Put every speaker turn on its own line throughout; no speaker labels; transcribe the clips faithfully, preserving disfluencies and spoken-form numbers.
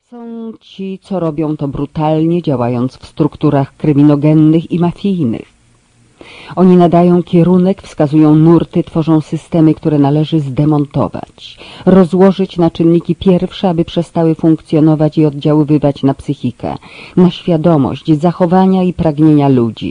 Są ci, co robią to brutalnie, działając w strukturach kryminogennych i mafijnych. Oni nadają kierunek, wskazują nurty, tworzą systemy, które należy zdemontować, rozłożyć na czynniki pierwsze, aby przestały funkcjonować i oddziaływywać na psychikę, na świadomość, zachowania i pragnienia ludzi.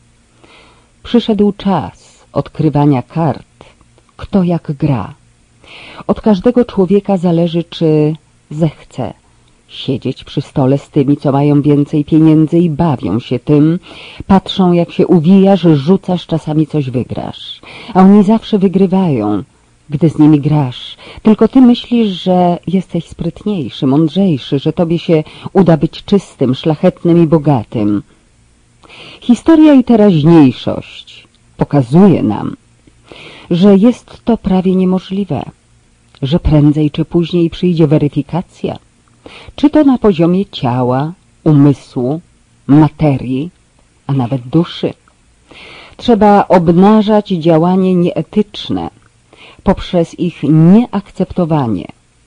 Przyszedł czas odkrywania kart, kto jak gra. Od każdego człowieka zależy, czy zechce siedzieć przy stole z tymi, co mają więcej pieniędzy i bawią się tym, patrzą, jak się uwijasz, rzucasz, czasami coś wygrasz. A oni zawsze wygrywają, gdy z nimi grasz. Tylko ty myślisz, że jesteś sprytniejszy, mądrzejszy, że tobie się uda być czystym, szlachetnym i bogatym. Historia i teraźniejszość pokazuje nam, że jest to prawie niemożliwe, że prędzej czy później przyjdzie weryfikacja, czy to na poziomie ciała, umysłu, materii, a nawet duszy. Trzeba obnażać działanie nieetyczne poprzez ich nieakceptowanie,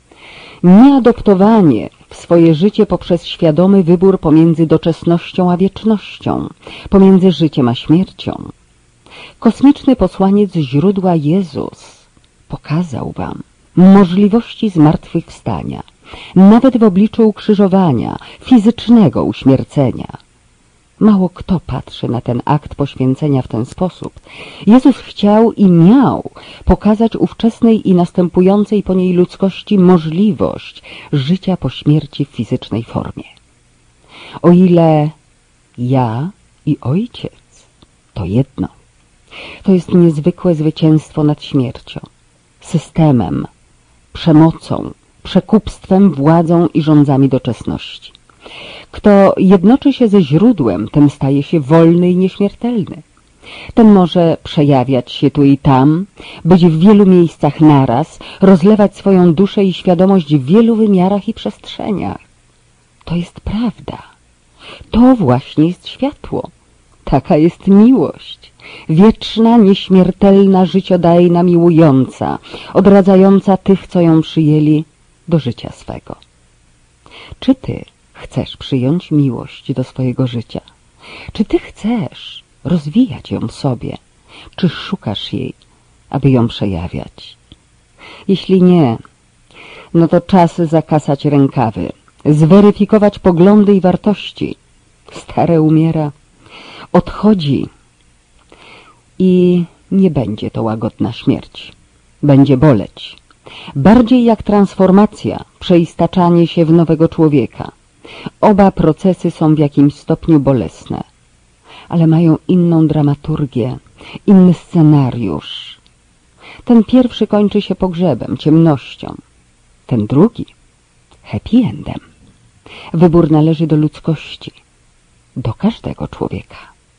nieadoptowanie w swoje życie poprzez świadomy wybór pomiędzy doczesnością a wiecznością, pomiędzy życiem a śmiercią. Kosmiczny posłaniec źródła Jezus pokazał wam możliwości zmartwychwstania, nawet w obliczu ukrzyżowania, fizycznego uśmiercenia. Mało kto patrzy na ten akt poświęcenia w ten sposób. Jezus chciał i miał pokazać ówczesnej i następującej po niej ludzkości możliwość życia po śmierci w fizycznej formie. O ile ja i Ojciec to jedno, to jest niezwykłe zwycięstwo nad śmiercią, systemem, przemocą, przekupstwem, władzą i rządzami doczesności. Kto jednoczy się ze źródłem, ten staje się wolny i nieśmiertelny. Ten może przejawiać się tu i tam, być w wielu miejscach naraz, rozlewać swoją duszę i świadomość w wielu wymiarach i przestrzeniach. To jest prawda. To właśnie jest światło. Taka jest miłość. Wieczna, nieśmiertelna, życiodajna, miłująca, odradzająca tych, co ją przyjęli do życia swego. Czy ty chcesz przyjąć miłość do swojego życia? Czy ty chcesz rozwijać ją w sobie? Czy szukasz jej, aby ją przejawiać? Jeśli nie, no to czas zakasać rękawy, zweryfikować poglądy i wartości. Stare umiera, odchodzi i nie będzie to łagodna śmierć. Będzie boleć. Bardziej jak transformacja, przeistaczanie się w nowego człowieka. Oba procesy są w jakimś stopniu bolesne, ale mają inną dramaturgię, inny scenariusz. Ten pierwszy kończy się pogrzebem, ciemnością. Ten drugi happy endem. Wybór należy do ludzkości, do każdego człowieka.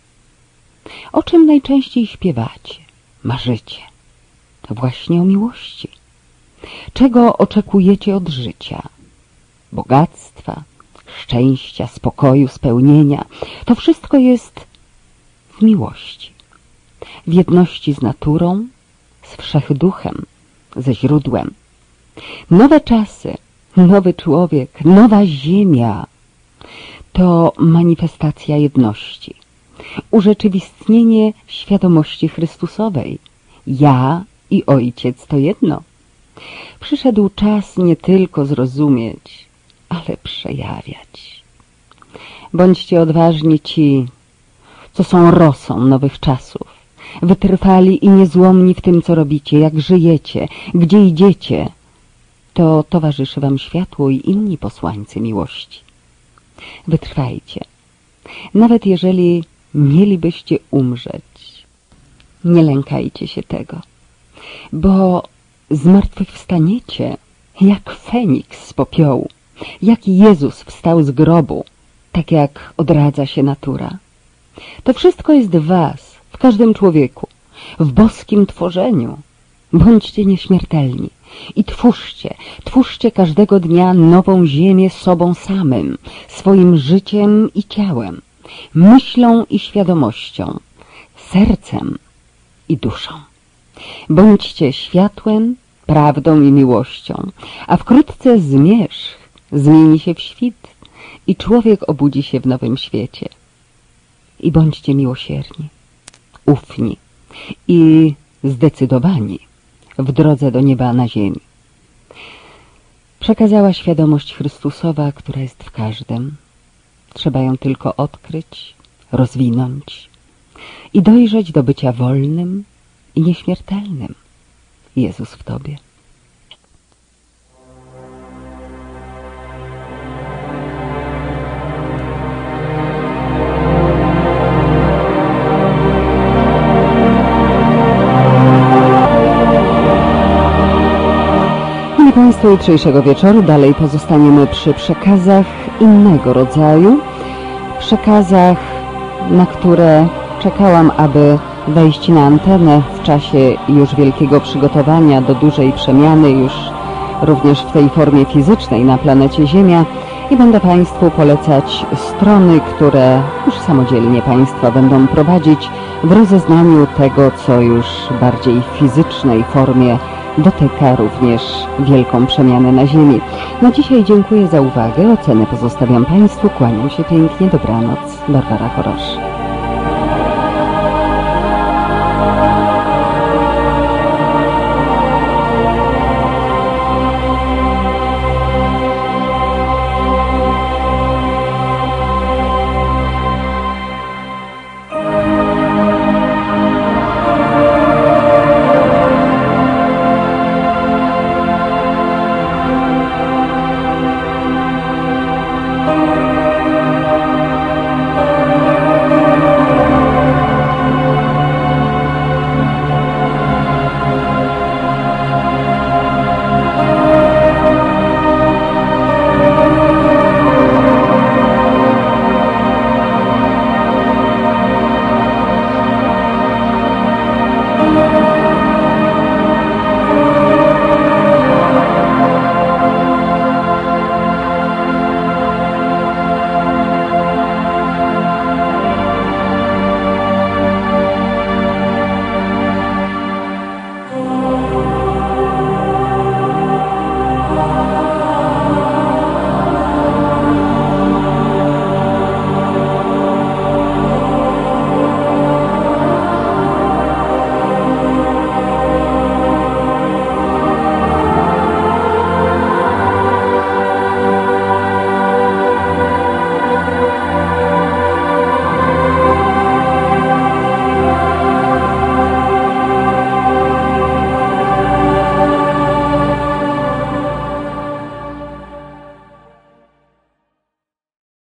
O czym najczęściej śpiewacie, marzycie? Właśnie o miłości. Czego oczekujecie od życia? Bogactwa, szczęścia, spokoju, spełnienia. To wszystko jest w miłości. W jedności z naturą, z wszechduchem, ze źródłem. Nowe czasy, nowy człowiek, nowa ziemia to manifestacja jedności. Urzeczywistnienie świadomości Chrystusowej. Ja i Ojciec to jedno. Przyszedł czas nie tylko zrozumieć, ale przejawiać. Bądźcie odważni ci, co są rosą nowych czasów. Wytrwali i niezłomni w tym, co robicie, jak żyjecie, gdzie idziecie. To towarzyszy wam światło i inni posłańcy miłości. Wytrwajcie. Nawet jeżeli mielibyście umrzeć, nie lękajcie się tego, bo zmartwychwstaniecie jak Feniks z popiołu, jak Jezus wstał z grobu, tak jak odradza się natura. To wszystko jest w was, w każdym człowieku, w boskim tworzeniu. Bądźcie nieśmiertelni i twórzcie, twórzcie każdego dnia nową ziemię sobą samym, swoim życiem i ciałem, myślą i świadomością, sercem i duszą. Bądźcie światłem, prawdą i miłością, a wkrótce zmierzch zmieni się w świt i człowiek obudzi się w nowym świecie. I bądźcie miłosierni, ufni i zdecydowani w drodze do nieba na ziemi. Przekazała świadomość Chrystusowa, która jest w każdym. Trzeba ją tylko odkryć, rozwinąć i dojrzeć do bycia wolnym i nieśmiertelnym. Jezus w Tobie. Państwo, jutrzejszego wieczoru dalej pozostaniemy przy przekazach innego rodzaju, przekazach, na które czekałam, aby wejść na antenę w czasie już wielkiego przygotowania do dużej przemiany, już również w tej formie fizycznej na planecie Ziemia, i będę Państwu polecać strony, które już samodzielnie Państwo będą prowadzić w rozeznaniu tego, co już bardziej w fizycznej formie dotyka również wielką przemianę na Ziemi. Na dzisiaj dziękuję za uwagę, ocenę pozostawiam Państwu, kłaniam się pięknie, dobranoc, Barbara Chorosz.